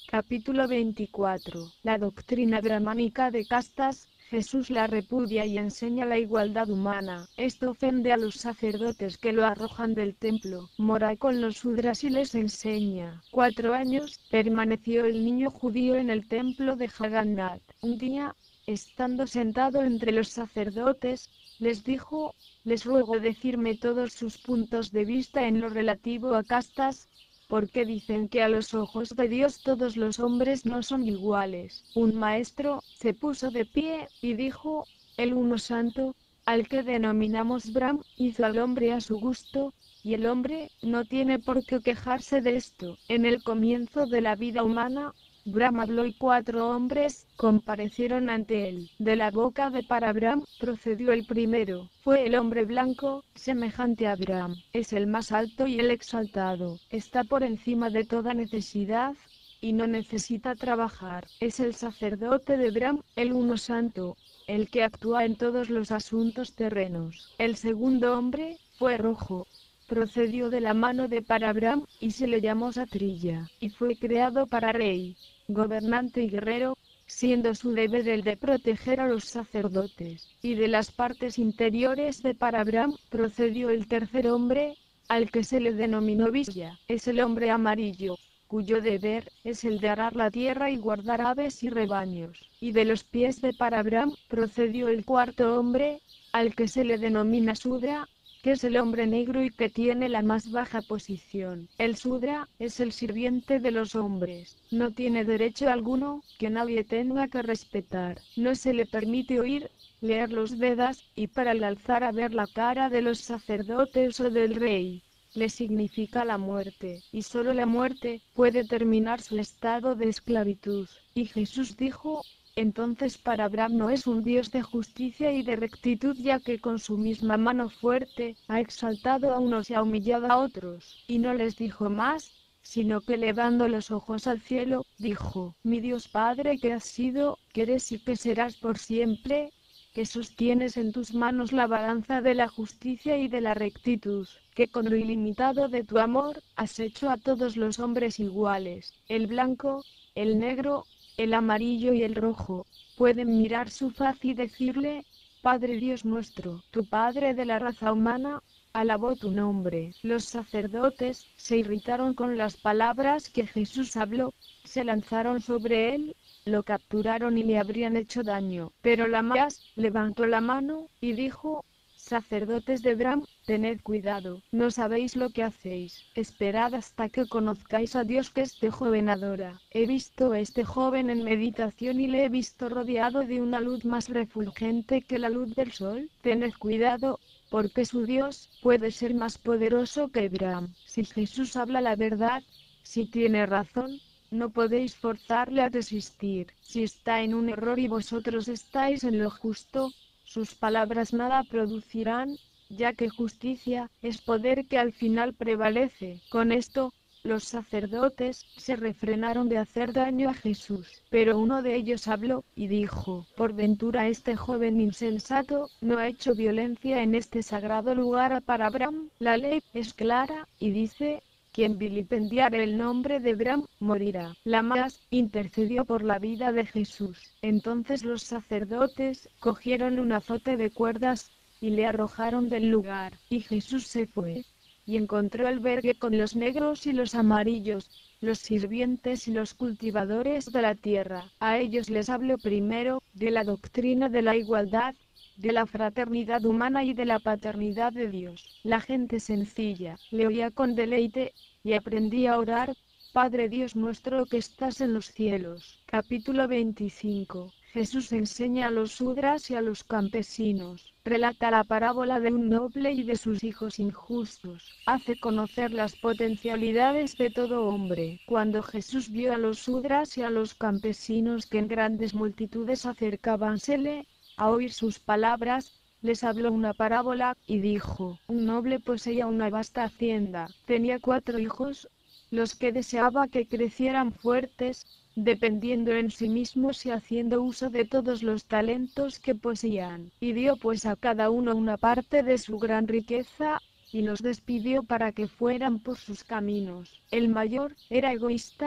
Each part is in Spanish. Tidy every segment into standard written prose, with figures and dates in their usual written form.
Capítulo 24. La doctrina brahmánica de castas. Jesús la repudia y enseña la igualdad humana. Esto ofende a los sacerdotes que lo arrojan del templo. Mora con los sudras y les enseña. 4 años permaneció el niño judío en el templo de Jagannath. Un día, estando sentado entre los sacerdotes, les dijo: les ruego decirme todos sus puntos de vista en lo relativo a castas, porque dicen que a los ojos de Dios todos los hombres no son iguales. Un maestro se puso de pie y dijo: el uno santo, al que denominamos Brahm, hizo al hombre a su gusto, y el hombre no tiene por qué quejarse de esto. En el comienzo de la vida humana, Brahm habló y 4 hombres comparecieron ante él. De la boca de Parabrahm procedió el primero. Fue el hombre blanco, semejante a Brahm. Es el más alto y el exaltado. Está por encima de toda necesidad, y no necesita trabajar. Es el sacerdote de Brahm, el uno santo, el que actúa en todos los asuntos terrenos. El segundo hombre fue rojo. Procedió de la mano de Parabrahm, y se le llamó Satrilla, y fue creado para rey, gobernante y guerrero, siendo su deber el de proteger a los sacerdotes. Y de las partes interiores de Parabrahm procedió el tercer hombre, al que se le denominó Vishya. Es el hombre amarillo, cuyo deber es el de arar la tierra y guardar aves y rebaños. Y de los pies de Parabrahm procedió el cuarto hombre, al que se le denomina Sudra, que es el hombre negro y que tiene la más baja posición. El Sudra es el sirviente de los hombres. No tiene derecho alguno que nadie tenga que respetar. No se le permite oír, leer los Vedas, y para el alzar a ver la cara de los sacerdotes o del rey, le significa la muerte, y solo la muerte puede terminar su estado de esclavitud. Y Jesús dijo: entonces Parabrahm no es un Dios de justicia y de rectitud, ya que con su misma mano fuerte ha exaltado a unos y ha humillado a otros. Y no les dijo más, sino que levando los ojos al cielo, dijo: mi Dios Padre, que has sido, que eres y que serás por siempre, que sostienes en tus manos la balanza de la justicia y de la rectitud, que con lo ilimitado de tu amor, has hecho a todos los hombres iguales. El blanco, el negro, el amarillo y el rojo pueden mirar su faz y decirle: Padre Dios nuestro, tu Padre de la raza humana, alabó tu nombre. Los sacerdotes se irritaron con las palabras que Jesús habló, se lanzaron sobre él, lo capturaron y le habrían hecho daño. Pero Lamás levantó la mano y dijo: sacerdotes de Brahm, tened cuidado, no sabéis lo que hacéis. Esperad hasta que conozcáis a Dios que este joven adora. He visto a este joven en meditación y le he visto rodeado de una luz más refulgente que la luz del sol. Tened cuidado, porque su Dios puede ser más poderoso que Brahm. Si Jesús habla la verdad, si tiene razón, no podéis forzarle a desistir. Si está en un error y vosotros estáis en lo justo, sus palabras nada producirán, ya que justicia es poder que al final prevalece. Con esto, los sacerdotes se refrenaron de hacer daño a Jesús, pero uno de ellos habló y dijo: por ventura este joven insensato no ha hecho violencia en este sagrado lugar para Brahm. La ley es clara, y dice: quien vilipendiare el nombre de Brahm, morirá. Lamás intercedió por la vida de Jesús. Entonces los sacerdotes cogieron un azote de cuerdas, y le arrojaron del lugar. Y Jesús se fue, y encontró albergue con los negros y los amarillos, los sirvientes y los cultivadores de la tierra. A ellos les habló primero, de la doctrina de la igualdad, de la fraternidad humana y de la paternidad de Dios. La gente sencilla le oía con deleite, y aprendía a orar: Padre Dios nuestro que estás en los cielos. Capítulo 25. Jesús enseña a los sudras y a los campesinos. Relata la parábola de un noble y de sus hijos injustos. Hace conocer las potencialidades de todo hombre. Cuando Jesús vio a los sudras y a los campesinos que en grandes multitudes acercábansele a oír sus palabras, les habló una parábola, y dijo: un noble poseía una vasta hacienda, tenía 4 hijos, los que deseaba que crecieran fuertes, dependiendo en sí mismos y haciendo uso de todos los talentos que poseían, y dio pues a cada uno una parte de su gran riqueza, y los despidió para que fueran por sus caminos. El mayor era egoísta,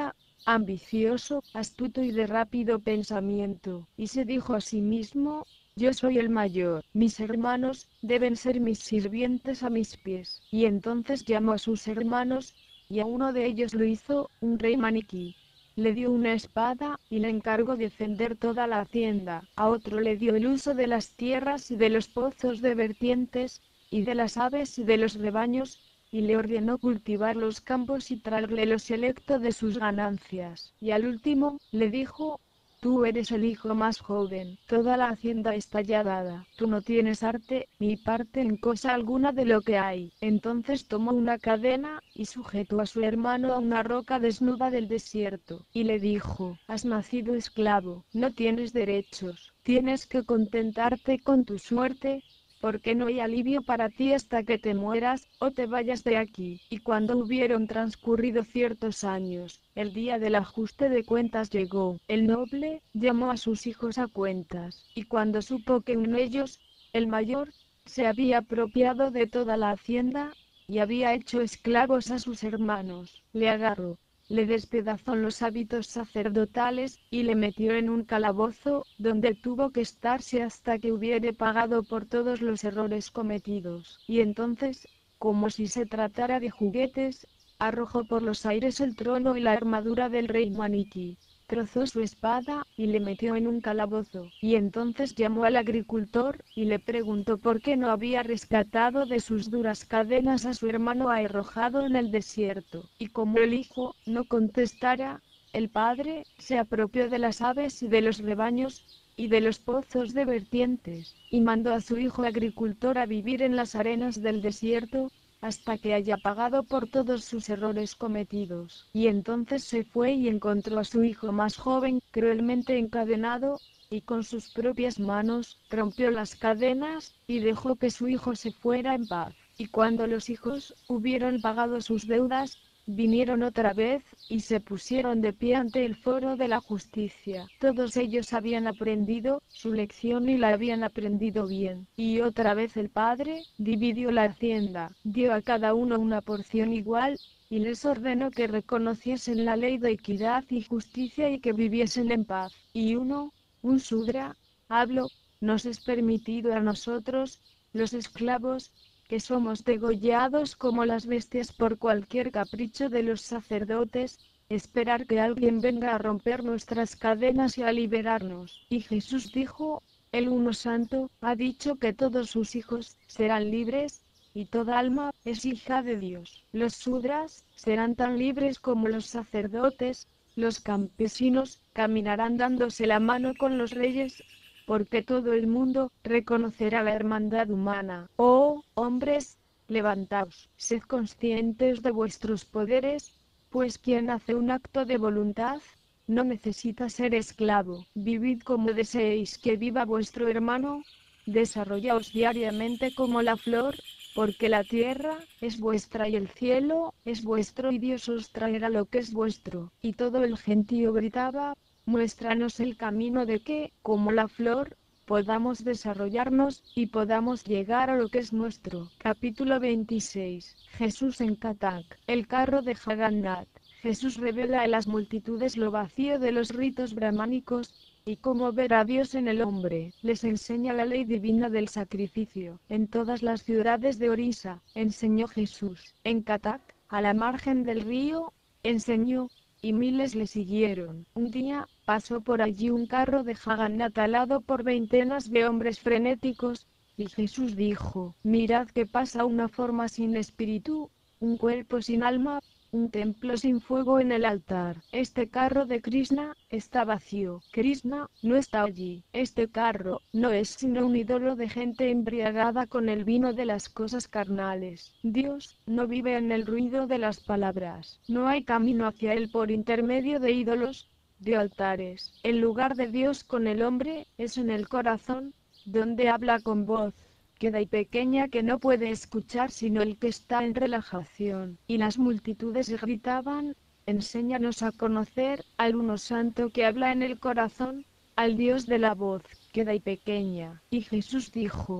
ambicioso, astuto y de rápido pensamiento, y se dijo a sí mismo: yo soy el mayor, mis hermanos deben ser mis sirvientes a mis pies. Y entonces llamó a sus hermanos, y a uno de ellos lo hizo un rey maniquí. Le dio una espada, y le encargó defender toda la hacienda. A otro le dio el uso de las tierras y de los pozos de vertientes, y de las aves y de los rebaños, y le ordenó cultivar los campos y traerle lo selecto de sus ganancias. Y al último, le dijo: tú eres el hijo más joven, toda la hacienda está ya dada, tú no tienes arte, ni parte en cosa alguna de lo que hay. Entonces tomó una cadena, y sujetó a su hermano a una roca desnuda del desierto, y le dijo: has nacido esclavo, no tienes derechos, tienes que contentarte con tu suerte, porque no hay alivio para ti hasta que te mueras, o te vayas de aquí. Y cuando hubieron transcurrido ciertos años, el día del ajuste de cuentas llegó. El noble llamó a sus hijos a cuentas, y cuando supo que uno de ellos, el mayor, se había apropiado de toda la hacienda, y había hecho esclavos a sus hermanos, le agarró, le despedazó los hábitos sacerdotales, y le metió en un calabozo, donde tuvo que estarse hasta que hubiere pagado por todos los errores cometidos. Y entonces, como si se tratara de juguetes, arrojó por los aires el trono y la armadura del rey maniquí, trozó su espada, y le metió en un calabozo. Y entonces llamó al agricultor, y le preguntó por qué no había rescatado de sus duras cadenas a su hermano arrojado en el desierto. Y como el hijo no contestara, el padre se apropió de las aves y de los rebaños, y de los pozos de vertientes, y mandó a su hijo agricultor a vivir en las arenas del desierto, hasta que haya pagado por todos sus errores cometidos. Y entonces se fue y encontró a su hijo más joven, cruelmente encadenado, y con sus propias manos, rompió las cadenas, y dejó que su hijo se fuera en paz. Y cuando los hijos hubieron pagado sus deudas, vinieron otra vez, y se pusieron de pie ante el foro de la justicia. Todos ellos habían aprendido su lección y la habían aprendido bien. Y otra vez el padre dividió la hacienda, dio a cada uno una porción igual, y les ordenó que reconociesen la ley de equidad y justicia y que viviesen en paz. Y un sudra, habló: nos es permitido a nosotros, los esclavos, que somos degollados como las bestias por cualquier capricho de los sacerdotes, esperar que alguien venga a romper nuestras cadenas y a liberarnos. Y Jesús dijo: el Uno Santo ha dicho que todos sus hijos serán libres, y toda alma es hija de Dios. Los sudras serán tan libres como los sacerdotes, los campesinos caminarán dándose la mano con los reyes, porque todo el mundo reconocerá la hermandad humana. Oh, hombres, levantaos, sed conscientes de vuestros poderes, pues quien hace un acto de voluntad, no necesita ser esclavo. Vivid como deseéis que viva vuestro hermano, desarrollaos diariamente como la flor, porque la tierra es vuestra y el cielo es vuestro y Dios os traerá lo que es vuestro. Y todo el gentío gritaba: muéstranos el camino de que, como la flor, podamos desarrollarnos, y podamos llegar a lo que es nuestro. Capítulo 26. Jesús en Catak. El carro de Jagannat. Jesús revela a las multitudes lo vacío de los ritos brahmánicos, y cómo ver a Dios en el hombre. Les enseña la ley divina del sacrificio. En todas las ciudades de Orissa, enseñó Jesús. En Catak, a la margen del río, enseñó, y miles le siguieron. Un día, pasó por allí un carro de Jagannat alado por veintenas de hombres frenéticos, y Jesús dijo: mirad que pasa una forma sin espíritu, un cuerpo sin alma, un templo sin fuego en el altar. Este carro de Krishna está vacío. Krishna no está allí. Este carro no es sino un ídolo de gente embriagada con el vino de las cosas carnales. Dios no vive en el ruido de las palabras. No hay camino hacia él por intermedio de ídolos, de altares. El lugar de Dios con el hombre es en el corazón, donde habla con voz queda y pequeña que no puede escuchar sino el que está en relajación. Y las multitudes gritaban: enséñanos a conocer al Uno Santo que habla en el corazón, al Dios de la voz queda y pequeña. Y Jesús dijo: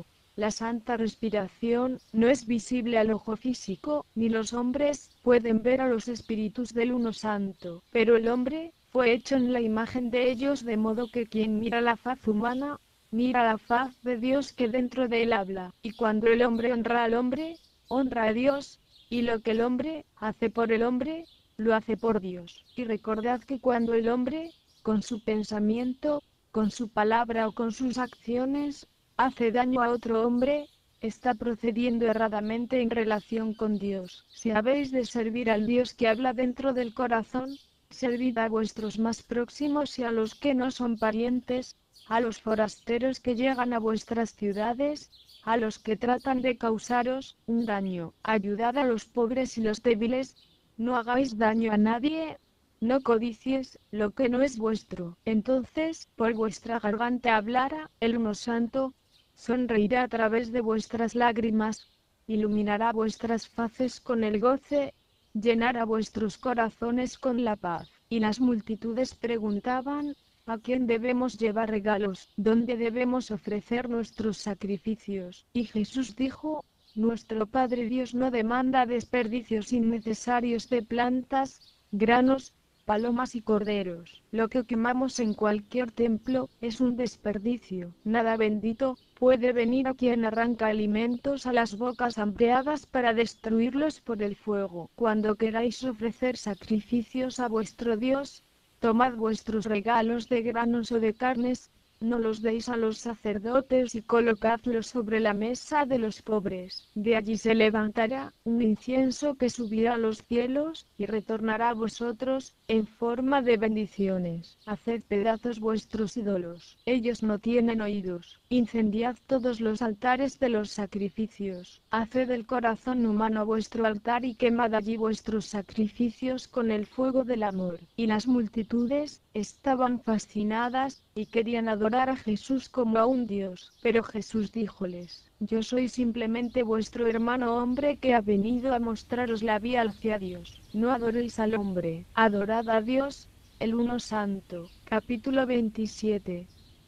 La santa respiración no es visible al ojo físico, ni los hombres pueden ver a los espíritus del Uno Santo, pero el hombre fue hecho en la imagen de ellos, de modo que quien mira la faz humana, mira la faz de Dios que dentro de él habla, y cuando el hombre honra al hombre, honra a Dios, y lo que el hombre hace por el hombre, lo hace por Dios. Y recordad que cuando el hombre, con su pensamiento, con su palabra o con sus acciones, hace daño a otro hombre, está procediendo erradamente en relación con Dios. Si habéis de servir al Dios que habla dentro del corazón, servid a vuestros más próximos y a los que no son parientes, a los forasteros que llegan a vuestras ciudades, a los que tratan de causaros un daño. Ayudad a los pobres y los débiles, no hagáis daño a nadie, no codicies lo que no es vuestro. Entonces, por vuestra garganta hablará el Uno Santo, sonreirá a través de vuestras lágrimas, iluminará vuestras faces con el goce, llenará vuestros corazones con la paz. Y las multitudes preguntaban, ¿a quién debemos llevar regalos? ¿Dónde debemos ofrecer nuestros sacrificios? Y Jesús dijo, nuestro Padre Dios no demanda desperdicios innecesarios de plantas, granos, palomas y corderos. Lo que quemamos en cualquier templo es un desperdicio. Nada bendito puede venir a quien arranca alimentos a las bocas hambriadas para destruirlos por el fuego. Cuando queráis ofrecer sacrificios a vuestro Dios, tomad vuestros regalos de granos o de carnes, no los deis a los sacerdotes y colocadlos sobre la mesa de los pobres. De allí se levantará un incienso que subirá a los cielos, y retornará a vosotros, en forma de bendiciones. Haced pedazos vuestros ídolos, ellos no tienen oídos. Incendiad todos los altares de los sacrificios. Haced del corazón humano vuestro altar y quemad allí vuestros sacrificios con el fuego del amor. Y las multitudes estaban fascinadas, y querían adorar a Jesús como a un Dios. Pero Jesús díjoles, yo soy simplemente vuestro hermano hombre que ha venido a mostraros la vía hacia Dios. No adoréis al hombre, adorad a Dios, el Uno Santo. Capítulo 27.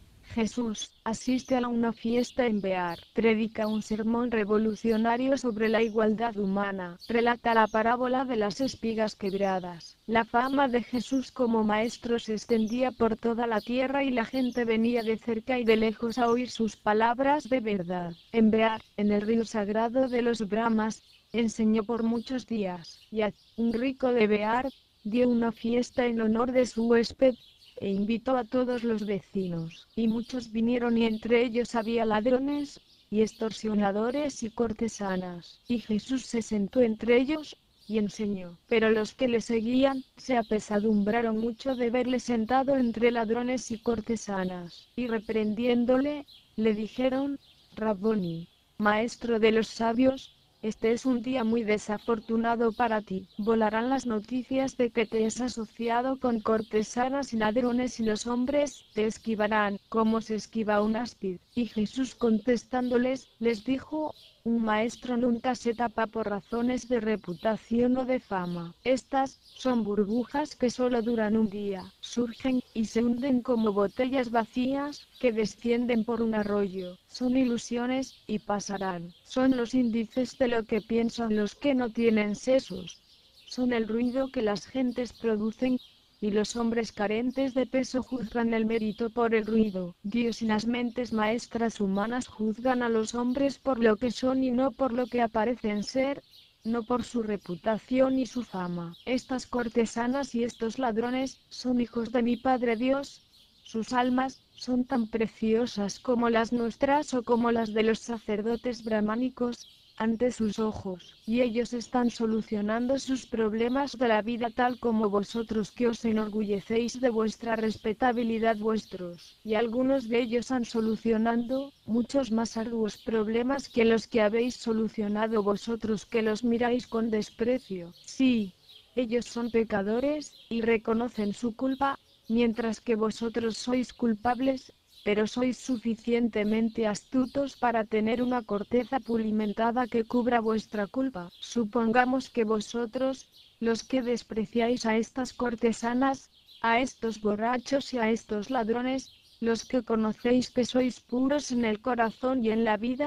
Jesús asiste a una fiesta en Bear, predica un sermón revolucionario sobre la igualdad humana, relata la parábola de las espigas quebradas. La fama de Jesús como maestro se extendía por toda la tierra y la gente venía de cerca y de lejos a oír sus palabras de verdad. En Bear, en el río sagrado de los Brahmas, enseñó por muchos días, y un rico de Bear dio una fiesta en honor de su huésped, e invitó a todos los vecinos, y muchos vinieron y entre ellos había ladrones, y extorsionadores y cortesanas, y Jesús se sentó entre ellos, y enseñó. Pero los que le seguían, se apesadumbraron mucho de verle sentado entre ladrones y cortesanas, y reprendiéndole, le dijeron, Rabboni, maestro de los sabios, este es un día muy desafortunado para ti. Volarán las noticias de que te has asociado con cortesanas y ladrones y los hombres te esquivarán, como se esquiva un áspid. Y Jesús contestándoles, les dijo, un maestro nunca se tapa por razones de reputación o de fama. Estas son burbujas que solo duran un día, surgen y se hunden como botellas vacías que descienden por un arroyo. Son ilusiones y pasarán. Son los índices de lo que piensan los que no tienen sesos. Son el ruido que las gentes producen, y los hombres carentes de peso juzgan el mérito por el ruido. Dios y las mentes maestras humanas juzgan a los hombres por lo que son y no por lo que aparecen ser, no por su reputación y su fama. Estas cortesanas y estos ladrones son hijos de mi Padre Dios. Sus almas son tan preciosas como las nuestras o como las de los sacerdotes brahmánicos ante sus ojos, y ellos están solucionando sus problemas de la vida tal como vosotros que os enorgullecéis de vuestra respetabilidad vuestros, y algunos de ellos han solucionando muchos más arduos problemas que los que habéis solucionado vosotros que los miráis con desprecio. Sí, ellos son pecadores, y reconocen su culpa, mientras que vosotros sois culpables, pero sois suficientemente astutos para tener una corteza pulimentada que cubra vuestra culpa. Supongamos que vosotros, los que despreciáis a estas cortesanas, a estos borrachos y a estos ladrones, los que conocéis que sois puros en el corazón y en la vida,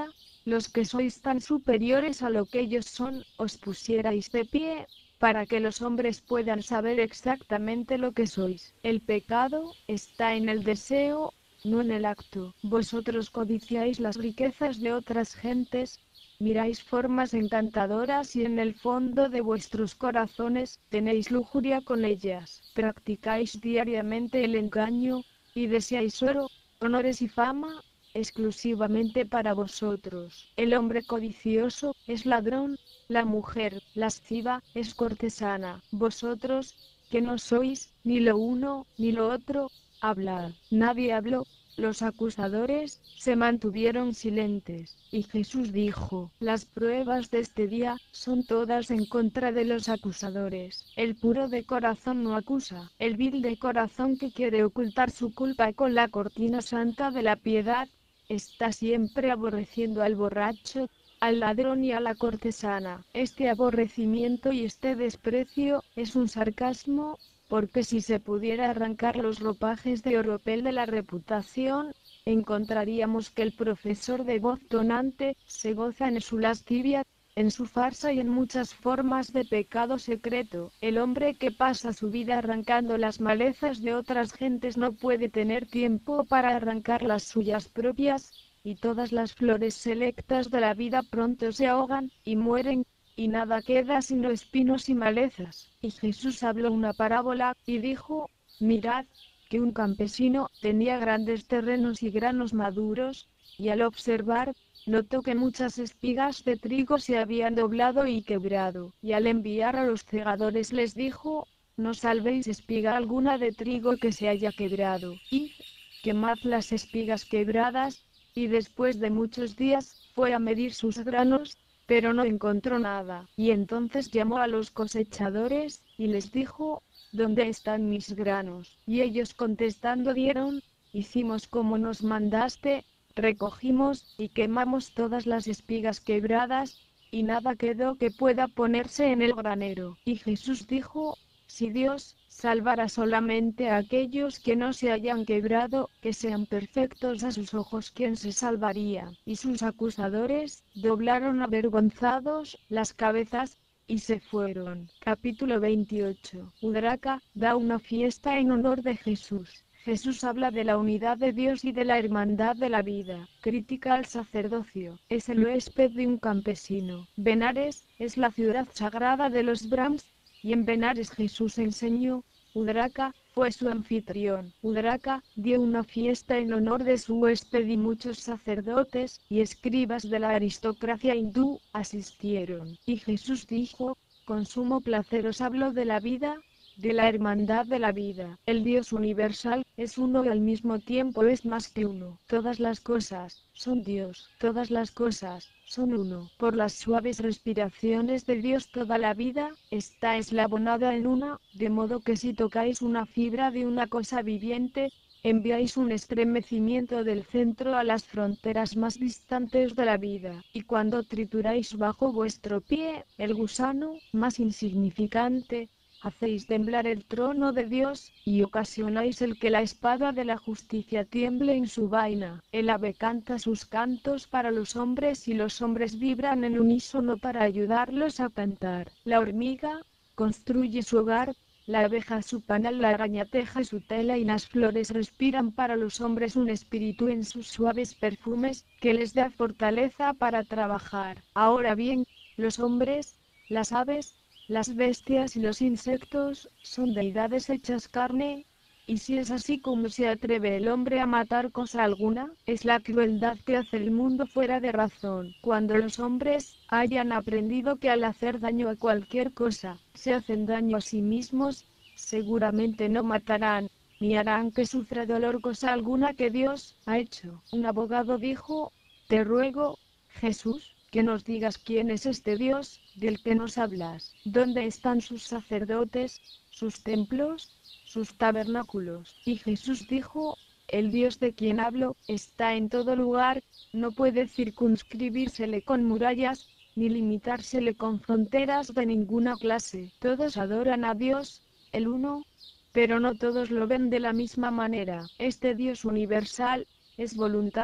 los que sois tan superiores a lo que ellos son, os pusierais de pie, para que los hombres puedan saber exactamente lo que sois. El pecado está en el deseo, no en el acto. Vosotros codiciáis las riquezas de otras gentes, miráis formas encantadoras y en el fondo de vuestros corazones tenéis lujuria con ellas. Practicáis diariamente el engaño, y deseáis oro, honores y fama, exclusivamente para vosotros. El hombre codicioso es ladrón, la mujer lasciva es cortesana. Vosotros, que no sois ni lo uno ni lo otro, hablad. Nadie habló. Los acusadores se mantuvieron silentes, y Jesús dijo: las pruebas de este día son todas en contra de los acusadores. El puro de corazón no acusa, el vil de corazón que quiere ocultar su culpa con la cortina santa de la piedad, está siempre aborreciendo al borracho, al ladrón y a la cortesana. Este aborrecimiento y este desprecio es un sarcasmo, porque si se pudiera arrancar los ropajes de oropel de la reputación, encontraríamos que el profesor de voz tonante se goza en su lascivia, en su farsa y en muchas formas de pecado secreto. El hombre que pasa su vida arrancando las malezas de otras gentes no puede tener tiempo para arrancar las suyas propias, y todas las flores selectas de la vida pronto se ahogan y mueren, y nada queda sino espinos y malezas. Y Jesús habló una parábola, y dijo: mirad, que un campesino tenía grandes terrenos y granos maduros, y al observar, notó que muchas espigas de trigo se habían doblado y quebrado, y al enviar a los segadores les dijo: no salvéis espiga alguna de trigo que se haya quebrado, id, quemad las espigas quebradas. Y después de muchos días, fue a medir sus granos, pero no encontró nada. Y entonces llamó a los cosechadores, y les dijo: ¿dónde están mis granos? Y ellos contestando dieron: hicimos como nos mandaste, recogimos y quemamos todas las espigas quebradas, y nada quedó que pueda ponerse en el granero. Y Jesús dijo: si Dios salvara solamente a aquellos que no se hayan quebrado, que sean perfectos a sus ojos, ¿quién se salvaría? Y sus acusadores doblaron avergonzados las cabezas, y se fueron. Capítulo 28. Udraca da una fiesta en honor de Jesús. Jesús habla de la unidad de Dios y de la hermandad de la vida. Critica al sacerdocio. Es el huésped de un campesino. Benares es la ciudad sagrada de los Brahms, y en Benares Jesús enseñó. Udraca fue su anfitrión. Udraca dio una fiesta en honor de su huésped y muchos sacerdotes y escribas de la aristocracia hindú asistieron. Y Jesús dijo: con sumo placer os hablo de la vida, de la hermandad de la vida. El Dios universal es uno y al mismo tiempo es más que uno. Todas las cosas son Dios, todas las cosas son uno. Por las suaves respiraciones de Dios toda la vida está eslabonada en una, de modo que si tocáis una fibra de una cosa viviente, enviáis un estremecimiento del centro a las fronteras más distantes de la vida, y cuando trituráis bajo vuestro pie el gusano más insignificante, hacéis temblar el trono de Dios, y ocasionáis el que la espada de la justicia tiemble en su vaina. El ave canta sus cantos para los hombres y los hombres vibran en unísono para ayudarlos a cantar. La hormiga construye su hogar, la abeja su panal, la araña teje su tela y las flores respiran para los hombres un espíritu en sus suaves perfumes, que les da fortaleza para trabajar. Ahora bien, los hombres, las aves, las bestias y los insectos son deidades hechas carne, y si es así como se atreve el hombre a matar cosa alguna, es la crueldad que hace el mundo fuera de razón. Cuando los hombres hayan aprendido que al hacer daño a cualquier cosa, se hacen daño a sí mismos, seguramente no matarán, ni harán que sufra dolor cosa alguna que Dios ha hecho. Un abogado dijo: te ruego, Jesús, que nos digas quién es este Dios, del que nos hablas. ¿Dónde están sus sacerdotes, sus templos, sus tabernáculos? Y Jesús dijo: el Dios de quien hablo, está en todo lugar, no puede circunscribírsele con murallas, ni limitársele con fronteras de ninguna clase. Todos adoran a Dios, el uno, pero no todos lo ven de la misma manera. Este Dios universal es voluntad,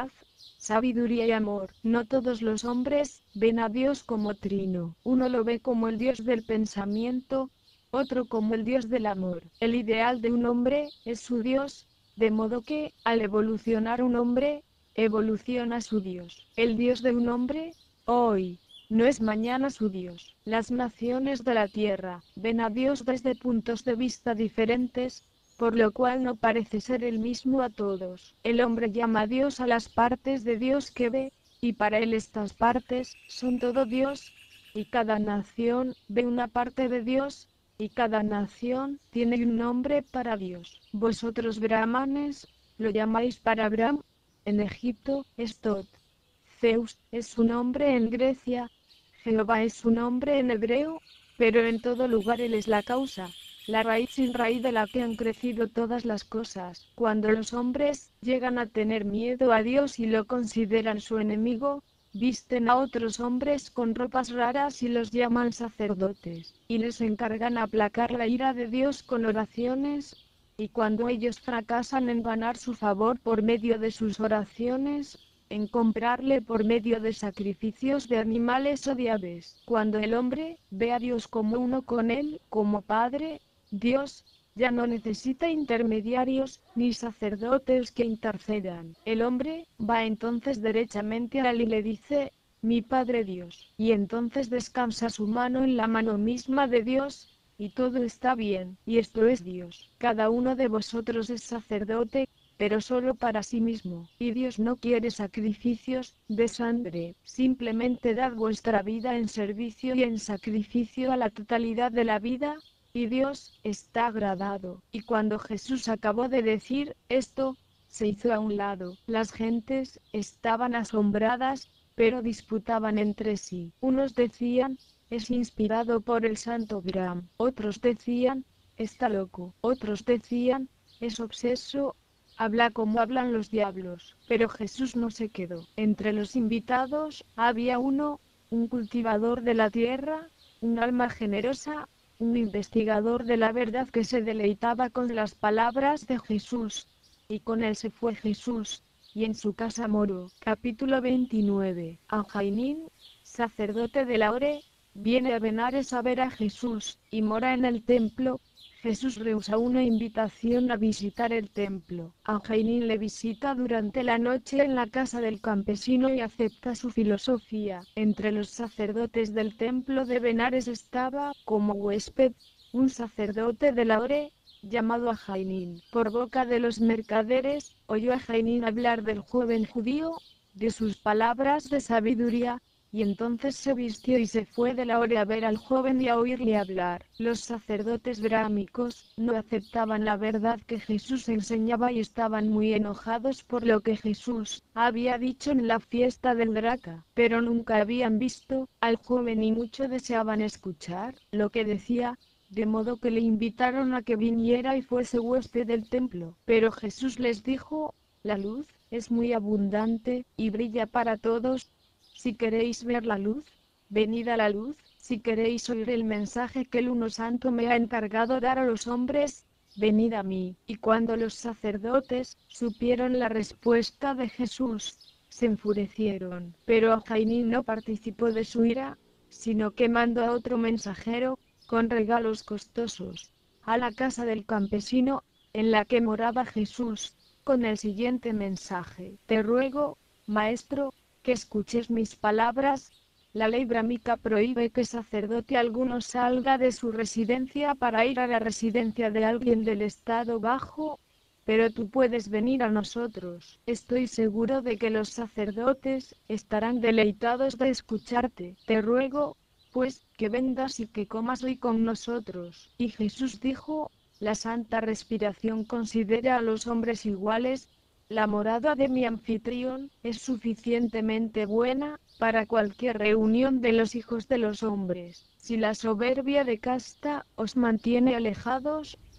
sabiduría y amor. No todos los hombres ven a Dios como trino. Uno lo ve como el Dios del pensamiento, otro como el Dios del amor. El ideal de un hombre es su Dios, de modo que, al evolucionar un hombre, evoluciona su Dios. El Dios de un hombre, hoy, no es mañana su Dios. Las naciones de la tierra ven a Dios desde puntos de vista diferentes, por lo cual no parece ser el mismo a todos. El hombre llama a Dios a las partes de Dios que ve, y para él estas partes son todo Dios, y cada nación ve una parte de Dios, y cada nación tiene un nombre para Dios. Vosotros brahmanes, lo llamáis para Abraham, en Egipto, es Tot. Zeus es su nombre en Grecia, Jehová es su nombre en hebreo, pero en todo lugar él es la causa, la raíz sin raíz de la que han crecido todas las cosas. Cuando los hombres llegan a tener miedo a Dios y lo consideran su enemigo, visten a otros hombres con ropas raras y los llaman sacerdotes, y les encargan aplacar la ira de Dios con oraciones, y cuando ellos fracasan en ganar su favor por medio de sus oraciones, en comprarle por medio de sacrificios de animales o de aves. Cuando el hombre ve a Dios como uno con él, como Padre, Dios ya no necesita intermediarios, ni sacerdotes que intercedan. El hombre va entonces derechamente a él y le dice, mi Padre Dios, y entonces descansa su mano en la mano misma de Dios, y todo está bien, y esto es Dios. Cada uno de vosotros es sacerdote, pero solo para sí mismo, y Dios no quiere sacrificios de sangre, simplemente dad vuestra vida en servicio y en sacrificio a la totalidad de la vida, y Dios está agradado. Y cuando Jesús acabó de decir esto, se hizo a un lado. Las gentes estaban asombradas, pero disputaban entre sí. Unos decían, es inspirado por el santo Abraham. Otros decían, está loco. Otros decían, es obseso, habla como hablan los diablos. Pero Jesús no se quedó. Entre los invitados había uno, un cultivador de la tierra, un alma generosa, un investigador de la verdad que se deleitaba con las palabras de Jesús. Y con él se fue Jesús, y en su casa moró. Capítulo 29. Anjaínín, sacerdote de la Ore, viene a Benares a ver a Jesús, y mora en el templo. Jesús rehúsa una invitación a visitar el templo. Anjaínín le visita durante la noche en la casa del campesino y acepta su filosofía. Entre los sacerdotes del templo de Benares estaba, como huésped, un sacerdote de la Ore, llamado Anjaínín. Por boca de los mercaderes, oyó Anjaínín hablar del joven judío, de sus palabras de sabiduría, y entonces se vistió y se fue de la Ore a ver al joven y a oírle hablar. Los sacerdotes bráhmicos no aceptaban la verdad que Jesús enseñaba y estaban muy enojados por lo que Jesús había dicho en la fiesta del Draca, pero nunca habían visto al joven y mucho deseaban escuchar lo que decía, de modo que le invitaron a que viniera y fuese huésped del templo. Pero Jesús les dijo, la luz es muy abundante y brilla para todos. Si queréis ver la luz, venid a la luz. Si queréis oír el mensaje que el Uno Santo me ha encargado dar a los hombres, venid a mí. Y cuando los sacerdotes supieron la respuesta de Jesús, se enfurecieron. Pero Anjaínín no participó de su ira, sino que mandó a otro mensajero, con regalos costosos, a la casa del campesino, en la que moraba Jesús, con el siguiente mensaje: te ruego, maestro, que escuches mis palabras. La ley bráhmica prohíbe que sacerdote alguno salga de su residencia para ir a la residencia de alguien del estado bajo, pero tú puedes venir a nosotros. Estoy seguro de que los sacerdotes estarán deleitados de escucharte. Te ruego, pues, que vengas y que comas hoy con nosotros. Y Jesús dijo, la santa respiración considera a los hombres iguales. La morada de mi anfitrión es suficientemente buena para cualquier reunión de los hijos de los hombres. Si la soberbia de casta os mantiene alejados,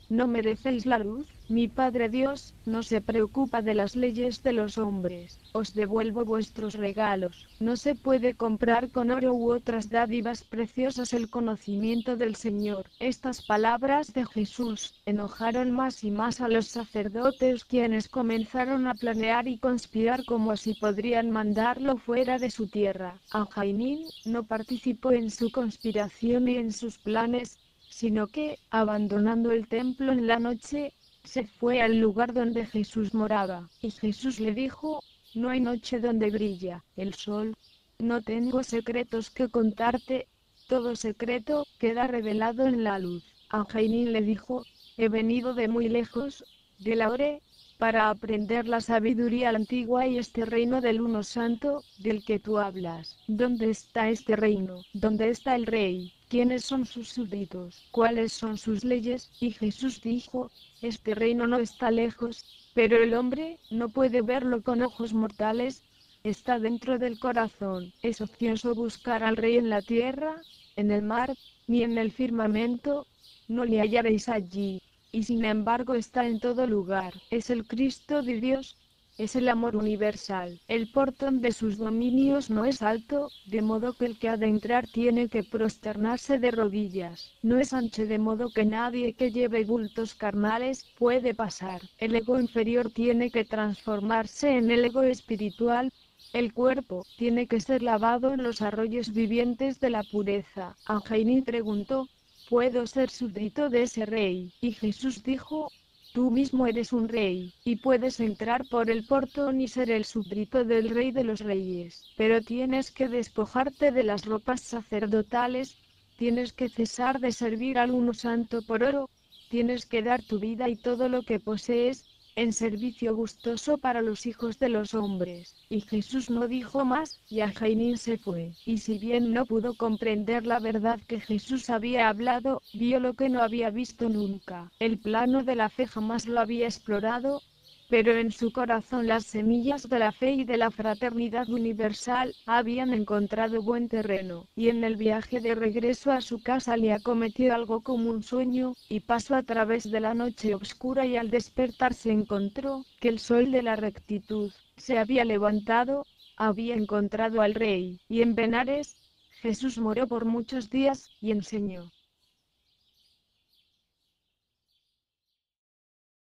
¿No merecéis la luz? Mi Padre Dios no se preocupa de las leyes de los hombres. Os devuelvo vuestros regalos. No se puede comprar con oro u otras dádivas preciosas el conocimiento del Señor. Estas palabras de Jesús enojaron más y más a los sacerdotes, quienes comenzaron a planear y conspirar como si podrían mandarlo fuera de su tierra. Ahanín no participó en su conspiración y en sus planes, sino que, abandonando el templo en la noche, se fue al lugar donde Jesús moraba, y Jesús le dijo: no hay noche donde brilla el sol. No tengo secretos que contarte, todo secreto queda revelado en la luz. Ahanín le dijo: he venido de muy lejos, de la Ore, para aprender la sabiduría antigua y este reino del Uno Santo, del que tú hablas. ¿Dónde está este reino? ¿Dónde está el rey? ¿Quiénes son sus súbditos? ¿Cuáles son sus leyes? Y Jesús dijo: este reino no está lejos, pero el hombre no puede verlo con ojos mortales. Está dentro del corazón. Es ocioso buscar al rey en la tierra, en el mar, ni en el firmamento. No le hallaréis allí. Y sin embargo está en todo lugar. Es el Cristo de Dios. Es el amor universal. El portón de sus dominios no es alto, de modo que el que ha de entrar tiene que prosternarse de rodillas. No es ancho, de modo que nadie que lleve bultos carnales puede pasar. El ego inferior tiene que transformarse en el ego espiritual. El cuerpo tiene que ser lavado en los arroyos vivientes de la pureza. Ahanín preguntó: ¿puedo ser súbdito de ese rey? Y Jesús dijo: tú mismo eres un rey, y puedes entrar por el portón y ser el súbdito del Rey de los Reyes. Pero tienes que despojarte de las ropas sacerdotales, tienes que cesar de servir al Uno Santo por oro, tienes que dar tu vida y todo lo que posees en servicio gustoso para los hijos de los hombres. Y Jesús no dijo más, y Ahanín se fue. Y si bien no pudo comprender la verdad que Jesús había hablado, vio lo que no había visto nunca. El plano de la fe jamás lo había explorado, pero en su corazón las semillas de la fe y de la fraternidad universal habían encontrado buen terreno, y en el viaje de regreso a su casa le acometió algo como un sueño, y pasó a través de la noche oscura, y al despertar se encontró que el sol de la rectitud se había levantado, había encontrado al rey, y en Benares Jesús moró por muchos días, y enseñó.